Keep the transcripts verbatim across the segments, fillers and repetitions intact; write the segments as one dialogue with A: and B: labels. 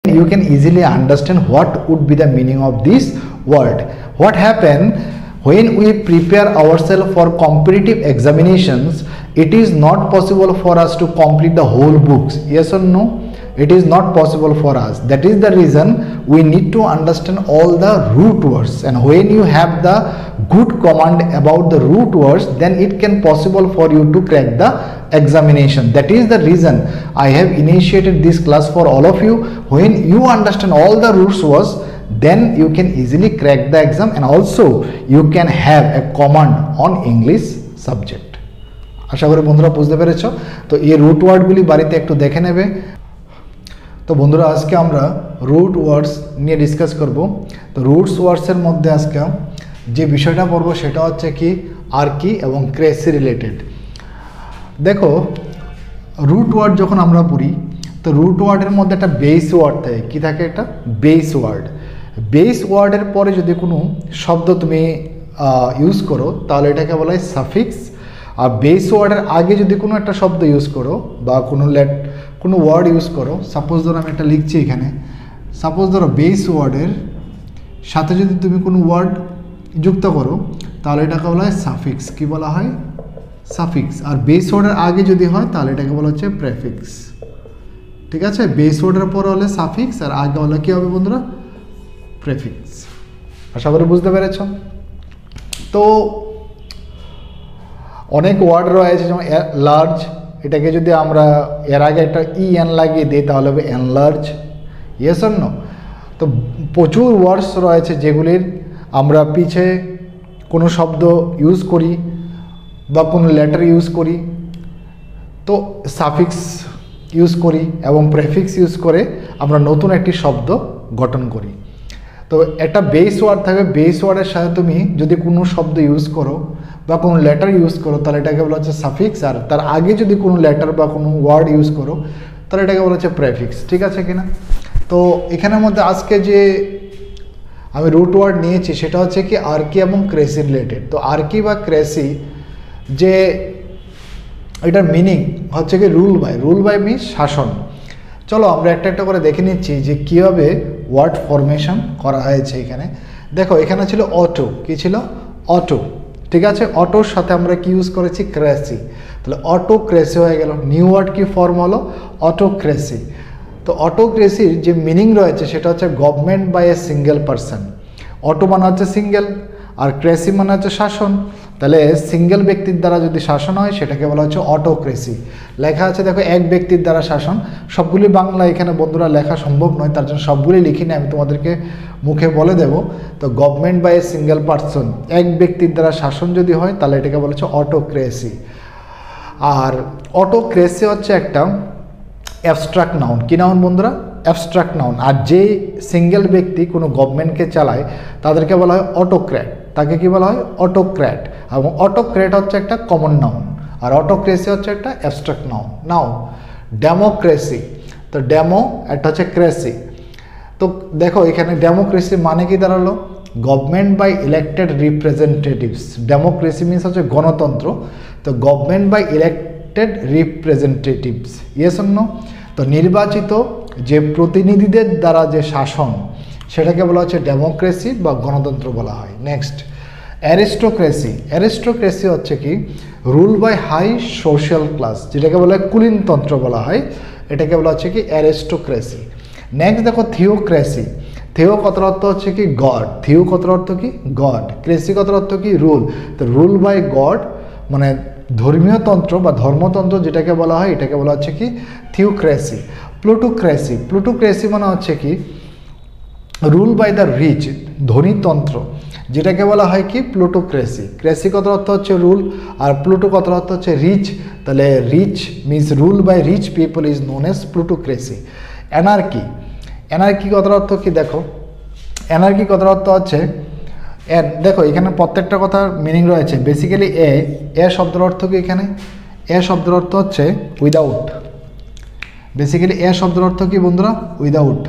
A: you can easily understand what would be the meaning of this word. What happen when we prepare ourselves for competitive examinations, it is not possible for us to complete the whole books. Yes or no? It is not possible for us. That is the reason we need to understand all the root words, and when you have the good command about the root words, then it can possible for you to crack the examination. That is the reason I have initiated this class for all of you. When you understand all the root words, then you can easily crack the exam, and also you can have a command on English subject. আশা করি বন্ধুরা বুঝতে পেরেছো। তো এই root ওয়ার্ডগুলি বাড়িতে একটু দেখে নেবে। তো বন্ধুরা আজকে আমরা রুট ওয়ার্ডস নিয়ে ডিসকাস করব। তো রুটস ওয়ার্ডসের মধ্যে আজকে যে বিষয়টা পড়ব সেটা হচ্ছে কি আর্কি এবং ক্রেসি রিলেটেড। দেখো রুট ওয়ার্ড যখন আমরা পড়ি, তো রুট ওয়ার্ডের মধ্যে একটা বেস ওয়ার্ড থাকে। কী থাকে? একটা বেস ওয়ার্ড। বেস ওয়ার্ডের পরে যদি কোনো শব্দ তুমি ইউজ করো তাহলে এটাকে বলা হয় সাফিক্স। আর বেস ওয়ার্ডের আগে যদি কোনো একটা শব্দ ইউজ করো বা কোনো লেট কোনো ওয়ার্ড ইউজ করো, সাপোজ ধরো আমি একটা লিখছি এখানে, সাপোজ ধরো বেস ওয়ার্ডের সাথে যদি তুমি কোনো ওয়ার্ড যুক্ত করো তাহলে এটাকে বলা হয় সাফিক্স। কী বলা হয়? সাফিক্স। আর বেস ওয়ার্ডের আগে যদি হয় তাহলে এটাকে বলা হচ্ছে প্রেফিক্স। ঠিক আছে? বেস ওয়ার্ডের পরে হলে সাফিক্স আর আগে হলে কী হবে বন্ধুরা? প্রেফিক্স। আশা করি বুঝতে পেরেছ। তো অনেক ওয়ার্ড রয়েছে, যেমন লার্জ, এটাকে যদি আমরা এর আগে একটা ই এন লাগিয়ে দিই তাহলে হবে এনলার্জ। Yes or no? তো প্রচুর ওয়ার্ডস রয়েছে যেগুলির আমরা পিছে কোনো শব্দ ইউজ করি বা কোনো লেটার ইউজ করি, তো সাফিক্স ইউজ করি এবং প্রেফিক্স ইউজ করে আমরা নতুন একটি শব্দ গঠন করি। তো একটা বেস ওয়ার্ড থাকে, বেস ওয়ার্ডের সাথে তুমি যদি কোনো শব্দ ইউজ করো বা কোনো লেটার ইউজ করো তাহলে এটাকে বলা হচ্ছে সাফিক্স। আর তার আগে যদি কোনো লেটার বা কোনো ওয়ার্ড ইউজ করো তাহলে এটাকে বলা হচ্ছে প্রেফিক্স। ঠিক আছে কিনা? তো এখানের মধ্যে আজকে যে আমি রুট ওয়ার্ড নিয়েছি সেটা হচ্ছে কি আর্কি এবং ক্রেসি রিলেটেড। তো আর্কি বা ক্রেসি যে এটার মিনিং হচ্ছে কি rule by. Rule by means শাসন। চলো আমরা একটা একটা করে দেখে নিচ্ছি যে কীভাবে ওয়ার্ড ফরমেশন করা হয়েছে। এখানে দেখো, এখানে ছিল অটো। কী ছিল? অটো। ঠিক আছে? অটোর সাথে আমরা কি ইউজ করেছি? ক্রেসি। তাহলে অটো ক্রেসি হয়ে গেল। নিউ ওয়ার্ড কি ফর্ম হলো? Auto cracy. তো অটো ক্রেসির যে মিনিং রয়েছে সেটা হচ্ছে government by a single person. Auto মানে হচ্ছে সিঙ্গেল আর ক্রেসি মানে হচ্ছে শাসন। তাহলে সিঙ্গেল ব্যক্তির দ্বারা যদি শাসন হয় সেটাকে বলা হচ্ছে অটোক্রেসি। লেখা আছে দেখো এক ব্যক্তির দ্বারা শাসন। সবগুলি বাংলা এখানে বন্ধুরা লেখা সম্ভব নয়, তার জন্য সবগুলি লিখি না, আমি তোমাদেরকে মুখে বলে দেব। তো government by a single person, এক ব্যক্তির দ্বারা শাসন যদি হয় তাহলে এটাকে বলা হচ্ছে অটোক্রেসি। আর অটোক্রেসি হচ্ছে একটা অ্যাবস্ট্রাক্ট নাউন। কি নাউন বন্ধুরা? Abstract noun. আর যে সিঙ্গেল ব্যক্তি কোনো গভর্নমেন্টকে চালায় তাদেরকে বলা হয় অটোক্র্যাট। তাকে কি বলা হয়? অটোক্র্যাট। এবং অটোক্র্যাট হচ্ছে একটা কমন নাউন আর অটোক্রেসি হচ্ছে একটা অ্যাবস্ট্রাক্ট নাউন। নাও ডেমোক্রেসি, তো ডেমো একটা হচ্ছে ক্রেসি। তো দেখো এখানে ডেমোক্রেসি মানে কি দাঁড়ালো? Government by elected representatives. Democracy means হচ্ছে গণতন্ত্র। তো government by elected representatives. Yes or no? তো নির্বাচিত যে প্রতিনিধিদের দ্বারা যে শাসন সেটাকে বলা হচ্ছে ডেমোক্রেসি বা গণতন্ত্র বলা হয়। Next aristocracy. অ্যারিস্টোক্রেসি হচ্ছে কি rule by high social class, যেটাকে বলা হয় কুলীনতন্ত্র বলা হয়, এটাকে বলা হচ্ছে কি অ্যারিস্টোক্রেসি। নেক্সট দেখো থিওক্রেসি। থিও কথার অর্থ হচ্ছে কি গড। থিও কথার অর্থ কি গড। ক্রেসি কথার অর্থ কি রুল। তো রুল বাই গড মানে ধর্মীয় তন্ত্র বা ধর্মতন্ত্র যেটাকে বলা হয় এটাকে বলা হচ্ছে কি থিওক্রেসি। প্লুটোক্রেসি। প্লুটোক্রেসি মানে হচ্ছে কি রুল বাই দ্য রিচ, ধনীতন্ত্র, যেটাকে বলা হয় কি প্লুটোক্রেসি। ক্রেসি কথার অর্থ হচ্ছে রুল আর প্লুটো কথার অর্থ হচ্ছে রিচ। তাহলে rich means rule by rich people is known as plutocracy. Anarchy. Anarchy কথার অর্থ কি দেখো, অ্যানার্কি কথার অর্থ হচ্ছে এন। দেখো এখানে প্রত্যেকটা কথার মিনিং রয়েছে। বেসিক্যালি এ এ শব্দের অর্থ কি? এখানে এ শব্দের অর্থ হচ্ছে উইদাউট। বেসিক্যালি এ শব্দের অর্থ কি বন্ধুরা? উইদাউট।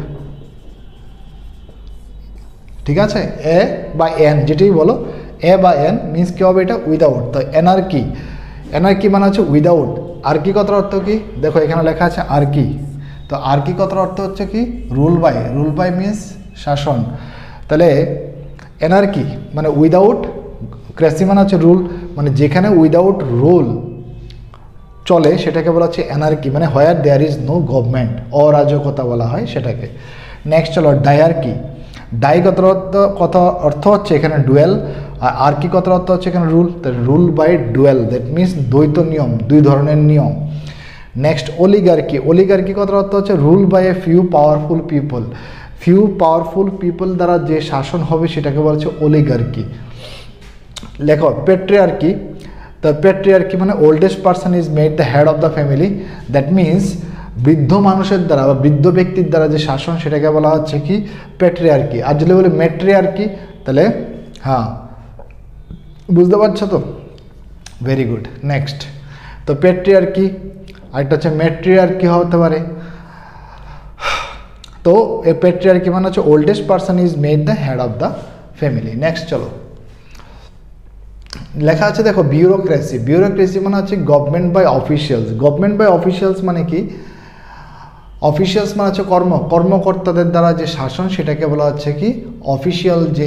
A: ঠিক আছে? এ বা এন যেটাই বলো, এ বা এন মিনস কী হবে? এটা উইদাউট। তো এনার্কি। এনার্কি মানে হচ্ছে উইদাউট। আর কি কথার অর্থ কি? দেখো এখানে লেখা আছে আর কি। তো আর কি কথার অর্থ হচ্ছে কি rule by, rule by means শাসন। তাহলে এনার্কি মানে উইদাউট, ক্রেসি মানে হচ্ছে রুল, মানে যেখানে উইদাউট রুল চলে সেটাকে বলা হচ্ছে অ্যানার্কি, মানে where there is no government, অরাজকতা বলা হয় সেটাকে। নেক্সট চলো ডায়ার্কি। ডাই কথার অর্থ কথা অর্থ হচ্ছে এখানে ডুয়েল, আর আর কি কথার অর্থ হচ্ছে এখানে rule, rule by dual, that means দ্বৈত নিয়ম, দুই ধরনের নিয়ম। Next oligarchy. অলিগার্কি কথার অর্থ হচ্ছে rule by a few powerful people, few powerful people দ্বারা যে শাসন হবে সেটাকে বলা হচ্ছে অলিগার্কি। লেখো পেট্রিয়ার্কি। দ্য পেট্রিয়ার্কি মানে oldest person is made the head of the family, that means বৃদ্ধ মানুষের দ্বারা বা বৃদ্ধ ব্যক্তির দ্বারা যে শাসন সেটাকে বলা হচ্ছে কি পেট্রিয়ার্কি। আর যদি বলি মেট্রিয়ার্কি তাহলে হ্যাঁ বুঝতে পারছো তো, ভেরি গুড। নেক্সট তো পেট্রিয়ার্কি, আরেকটা হচ্ছে মেট্রিয়ার্কি হতে পারে। তো এই পেট্রিয়ার্কি মানে হচ্ছে oldest person is made the head of the family. Next চলো লেখা আছে দেখো বিউরোক্রেসি। বিউরোক্রেসি মানে হচ্ছে government by officials. Government by officials মানে কি, অফিসিয়ালস মানে হচ্ছে কর্ম কর্মকর্তাদের দ্বারা যে শাসন সেটাকে বলা হচ্ছে কি অফিসিয়াল যে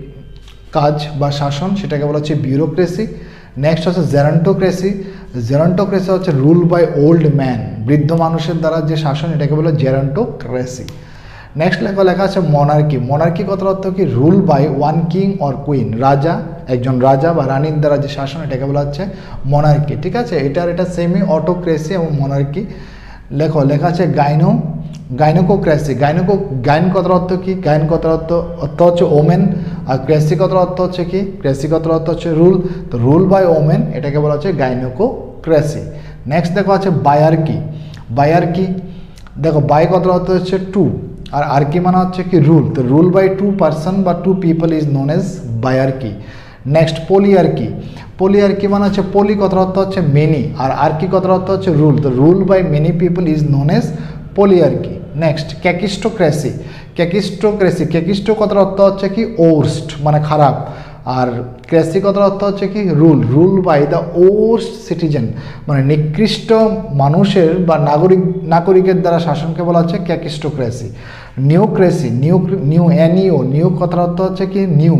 A: কাজ বা শাসন সেটাকে বলা হচ্ছে বিউরোক্রেসি। নেক্সট হচ্ছে জেরান্টোক্রেসি। জেরান্টোক্রেসি হচ্ছে রুল বাই ওল্ড ম্যান, বৃদ্ধ মানুষের দ্বারা যে শাসন এটাকে বলে জেরান্টোক্রেসি। নেক্সট লেখা লেখা আছে মনার্কি। মনার্কি কথার অর্থ কি rule by one king or queen, রাজা, একজন রাজা বা রানীর দ্বারা যে শাসন এটাকে বলা হচ্ছে মনার্কি। ঠিক আছে, এটার এটা সেমি অটোক্রেসি এবং মনার্কি। লেখো লেখা আছে গাইনো গাইনোকোক্রেসি। গাইনোকো গাইন কথার অর্থ কি, গাইন কথার অর্থ অর্থ হচ্ছে ওমেন, আর ক্রেসি কথার অর্থ হচ্ছে কি, ক্রেসি কথার অর্থ হচ্ছে রুল। তো রুল বাই ওমেন এটাকে বলা হচ্ছে গাইনোকোক্রেসি। নেক্সট দেখো আছে বায়ার্কি। বায়ার্কি দেখো বাই কথার অর্থ হচ্ছে টু, আর আর্কি মানে হচ্ছে কি রুল। তো রুল বাই টু পার্সন বা two people is known as biarchy. Next polyarchy. Polyarchy মানে হচ্ছে পলি কথার অর্থ হচ্ছে মেনি, আর আর্কি কথার অর্থ হচ্ছে রুল। তো rule by many people is known as polyarchy. Next kakistocracy. Kakistocracy kakisto কথার অর্থ হচ্ছে কি ওর্স্ট মানে খারাপ, আর ক্রেসি কথার অর্থ হচ্ছে কি rule. Rule by the worst citizen মানে নিকৃষ্ট মানুষের বা নাগরিক নাগরিকের দ্বারা শাসনকে বলা হচ্ছে ক্যাকিস্টোক্রেসি। নিউক্রেসি নিউ নিউ এনিও নিউ কথার অর্থ হচ্ছে কি নিউ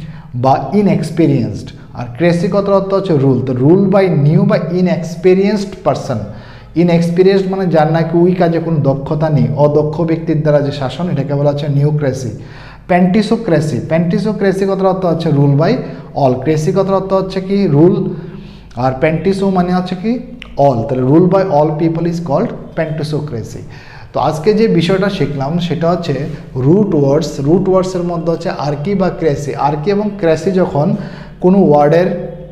A: বা ইনএক্সপিরিয়েন্সড, আর ক্রেসি কথার অর্থ হচ্ছে রুল। তো রুল বাই নিউ বা ইনএক্সপিরিয়েন্সড পারসন। ইনএক্সপিরিয়েন্সড মানে যার নাকি ওই কাজে কোনো দক্ষতা নেই, অদক্ষ ব্যক্তির দ্বারা যে শাসন এটাকে বলা হচ্ছে নিউক্রেসি। প্যান্টিসোক্রেসি। প্যান্টিসোক্রেসি কথার অর্থ হচ্ছে রুল বাই অল। ক্রেসি কথার অর্থ হচ্ছে কি রুল, আর প্যান্টিসো মানে হচ্ছে কি অল। তাহলে rule by all people is called pantisocracy. তো আজকে যে বিষয়টা শিখলাম সেটা হচ্ছে রুট ওয়ার্ডস। রুট ওয়ার্ডসের মধ্যে হচ্ছে আর্কি বা ক্রেসি। আর্কি এবং ক্রেসি যখন কোনো ওয়ার্ডের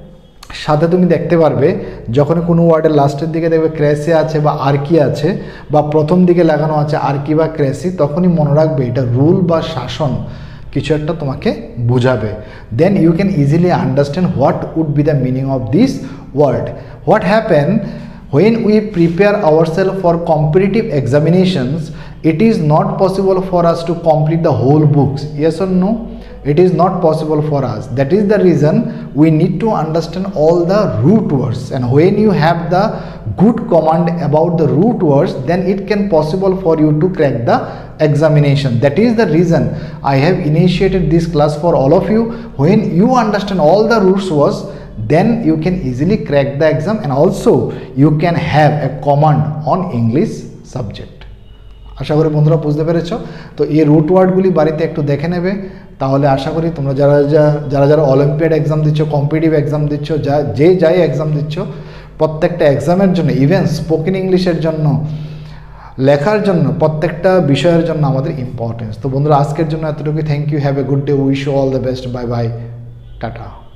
A: সাথে তুমি দেখতে পারবে, যখন কোনো ওয়ার্ডের লাস্টের দিকে দেখবে ক্রেসি আছে বা আর্কি আছে, বা প্রথম দিকে লাগানো আছে আর্কি বা ক্রেসি, তখনই মনে রাখবে এটা রুল বা শাসন কিছু একটা তোমাকে বোঝাবে। Then you can easily understand what would be the meaning of this word. What happen when we prepare ourselves for competitive examinations, it is not possible for us to complete the whole books. Yes or no? It is not possible for us. That is the reason we need to understand all the root words, and when you have the good command about the root words, then it can possible for you to crack the examination. That is the reason I have initiated this class for all of you. When you understand all the root words, then you can easily crack the exam, and also you can have a command on English subject. আশা করি বন্ধুরা বুঝতে পেরেছো। তো এই root ওয়ার্ডগুলি বাড়িতে একটু দেখে নেবে, তাহলে আশা করি তোমরা যারা যারা যারা অলিম্পিয়াড এক্সাম দিচ্ছ, কম্পিটিটিভ এক্সাম দিচ্ছ, যা যে যাই এক্সাম দিচ্ছ, প্রত্যেকটা এক্সামের জন্য, ইভেন স্পোকেন ইংলিশের জন্য, লেখার জন্য, প্রত্যেকটা বিষয়ের জন্য আমাদের ইম্পর্টেন্স। তো বন্ধুরা আজকের জন্য এতটুকুই। Thank you, have a good day, wish you all the best, bye bye, tata.